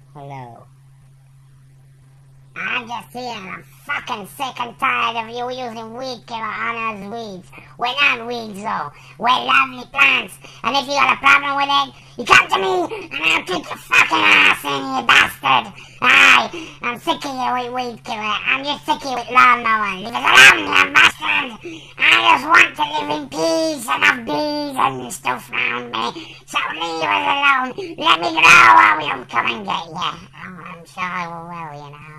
Hello. I'm just here and I'm fucking sick and tired of you using weed killer on us weeds. We're not weeds though. We're lovely plants. And if you got a problem with it, you come to me and I'll kick your fucking ass in, you bastard. Aye, I'm sick of you with weed killer. I'm just sick of you with lawnmower. Leave us alone, you bastard. I just want to live in peace and have bees and stuff around me. So leave us alone. Let me grow or we'll come and get you. Oh, I'm sure I will, you know.